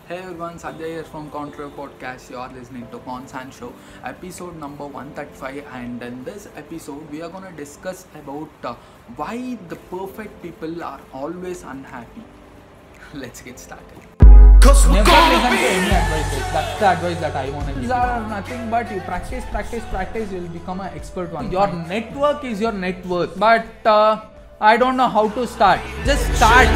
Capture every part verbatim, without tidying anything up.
Hey everyone, Sanjay here from Counter Podcast. You are listening to Ponsan Show, episode number one thirty-five, and in this episode, we are gonna discuss about uh, why the perfect people are always unhappy. Let's get started. Never listen to any advice. That's the advice that I want to give. These are nothing but you practice, practice, practice. You'll become an expert one. Your network is your net worth. But uh, I don't know how to start. Just start.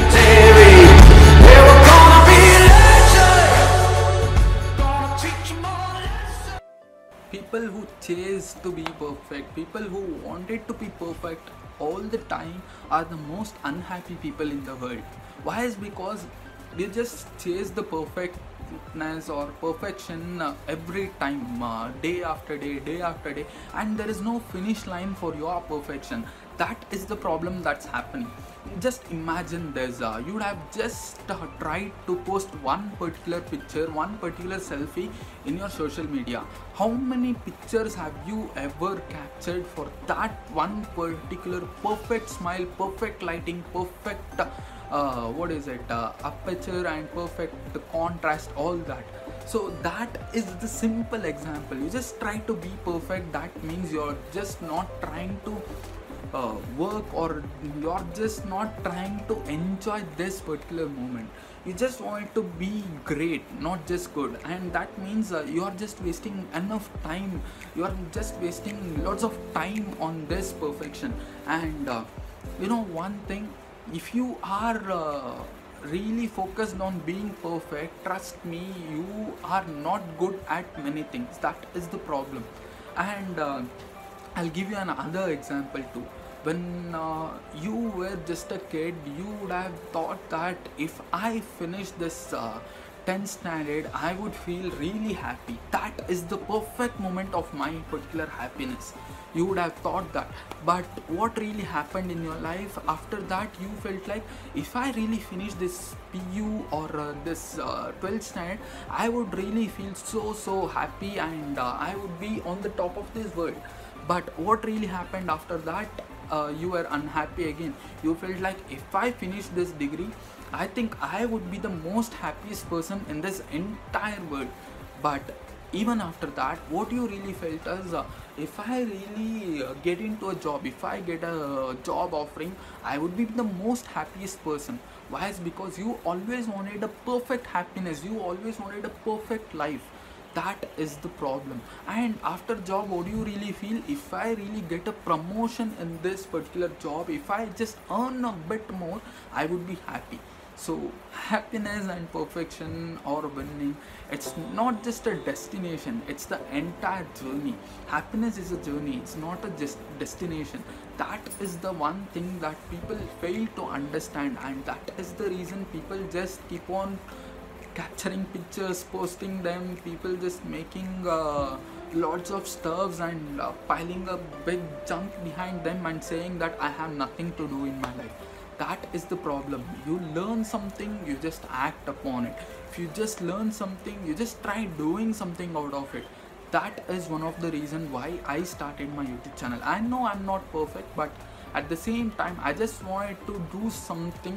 People who chase to be perfect, people who wanted to be perfect all the time are the most unhappy people in the world. Why? Is because they just chase the perfectness or perfection uh, every time, uh, day after day, day after day, and there is no finish line for your perfection. That is the problem that's happening. Just imagine this, uh, you would have just uh, tried to post one particular picture, one particular selfie in your social media. How many pictures have you ever captured for that one particular perfect smile, perfect lighting, perfect uh, uh, what is it, uh, aperture and perfect contrast, all that. So that is the simple example. You just try to be perfect. That means you're just not trying to Uh, work, or you're just not trying to enjoy this particular moment. You just want to be great, not just good, and that means uh, you're just wasting enough time. You're just wasting lots of time on this perfection. And uh, you know one thing, if you are uh, really focused on being perfect, trust me, you are not good at many things. That is the problem. And uh, I'll give you another example too. When uh, you were just a kid, you would have thought that if I finish this uh, tenth standard, I would feel really happy. That is the perfect moment of my particular happiness. You would have thought that. But what really happened in your life after that? You felt like, if I really finish this P U or uh, this uh, twelfth standard, I would really feel so so happy, and uh, I would be on the top of this world. But what really happened after that? Uh, you were unhappy again. You felt like, if I finish this degree, I think I would be the most happiest person in this entire world. But even after that, what you really felt is, uh, if I really uh, get into a job, if I get a job offering, I would be the most happiest person. Why? Is because you always wanted a perfect happiness. You always wanted a perfect life. That is the problem. And after job, what do you really feel? If I really get a promotion in this particular job, if I just earn a bit more, I would be happy. So happiness and perfection or winning, it's not just a destination, it's the entire journey. Happiness is a journey, it's not a just destination. That is the one thing that people fail to understand, and that is the reason people just keep on capturing pictures, posting them, people just making uh, lots of stuffs and uh, piling a big junk behind them and saying that I have nothing to do in my life. That is the problem. You learn something, you just act upon it. If you just learn something, you just try doing something out of it. That is one of the reasons why I started my YouTube channel. I know I'm not perfect, but at the same time, I just wanted to do something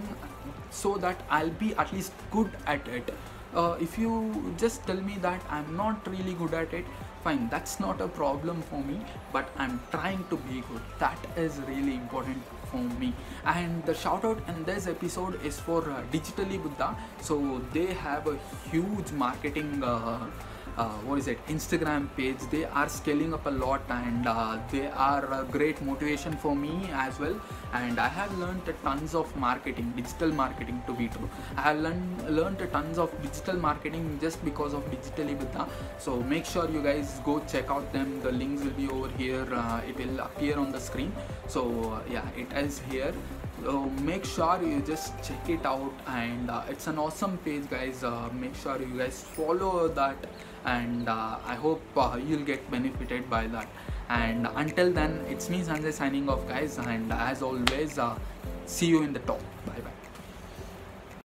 so that I'll be at least good at it. Uh, if you just tell me that I'm not really good at it, fine, that's not a problem for me, but I'm trying to be good. That is really important for me. And the shout out in this episode is for uh, Digitally Buddha. So they have a huge marketing uh, Uh, what is it, Instagram page. They are scaling up a lot, and uh, they are a great motivation for me as well. And I have learned tons of marketing, digital marketing to be true. I have learned learned tons of digital marketing just because of Digitally Buddha. So make sure you guys go check out them. The links will be over here. Uh, it will appear on the screen. So uh, yeah, it is here. So make sure you just check it out, and uh, it's an awesome page, guys. Uh, make sure you guys follow that, and uh, I hope uh, you'll get benefited by that. And until then, it's me Sanjay signing off, guys, and as always, uh, see you in the top.